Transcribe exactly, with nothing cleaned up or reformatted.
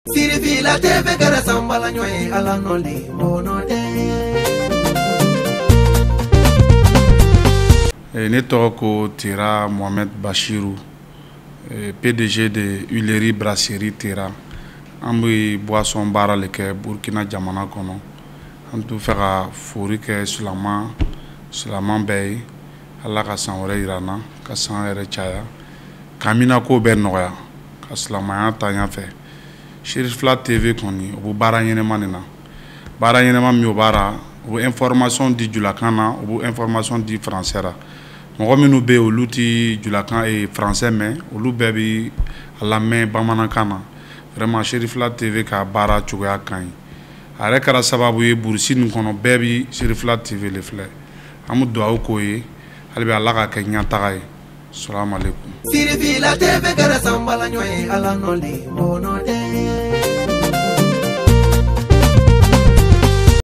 Sirivila teve gara sambala nyoe ala noli mono de. Ne tɔgɔ ko Tera Mohamed Bashiru, P D G de Huilerie Brasserie Tera. An bɛ boisson baara le kɛ Burkina jamana kɔnɔ. An t'u fɛ ka fori kɛ silaman silaman bɛɛ ye. Ala ka san wɛrɛ yira an na, ka san yɛrɛ caya. Kamina ko bɛɛ nɔgɔya, ka silamaya ta ɲɛfɛ. Sherifila T V kɔni o bɛ baara ɲɛnɛma nin na. Baara ɲɛnɛma min o baara, o bɛ information di julakan na, o bɛ information di français ra. Mɔgɔ minnu bɛ yen olu tɛ julakan ye français mɛn, olu bɛɛ bɛ a lamɛn bamanankan na. Vraiment Sherifila T V ka baara cogoya ka ɲi. A yɛrɛ kɛra sababu ye burusi nin kɔnɔ bɛɛ bɛ Sherifila T V le filɛ. An bɛ dugawu k'o ye, hali bi Ala ka kɛ ɲɛtaga ye. Salamu alaikum. Sirivila teve gara sambala nyoe ala noli mono de.